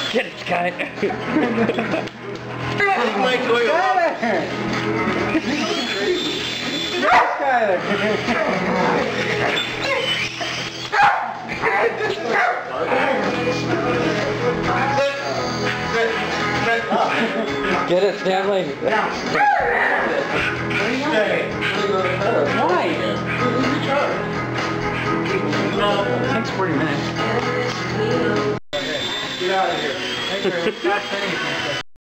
Get it, Sky. Mike Doyle. Get it, Stanley. Why? It takes 40 minutes. Get out of here.